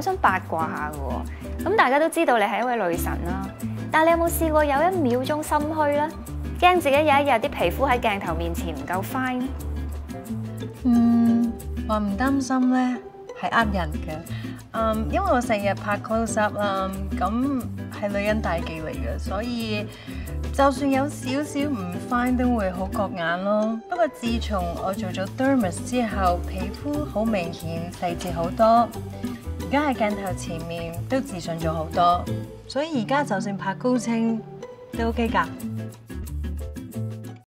好想八卦下嘅喎。咁大家都知道你係一位女神啦，但係你有冇試過有1秒鐘心虛咧？驚自己有一日啲皮膚喺鏡頭面前唔夠 fine？ 話唔擔心咧係呃人嘅。因為我成日拍 close up 啦，咁係女人大忌嚟嘅，所以就算有少少唔 fine 都會好覺眼咯。不過自從我做咗 dermes 之後，皮膚好明顯細緻好多，而家喺鏡頭前面都自信咗好多，所以而家就算拍高清都 OK 㗎。